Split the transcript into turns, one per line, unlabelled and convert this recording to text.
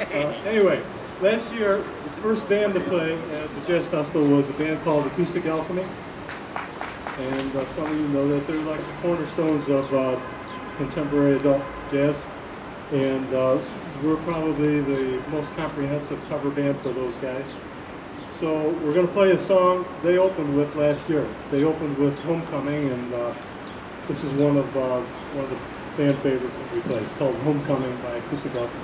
Anyway, last year, the first band to play at the Jazz Festival was a band called Acoustic Alchemy. And some of you know that they're like the cornerstones of contemporary adult jazz. And we're probably the most comprehensive cover band for those guys. So we're going to play a song they opened with last year. They opened with Homecoming, and this is one of the fan favorites that we play. It's called Homecoming by Acoustic Alchemy.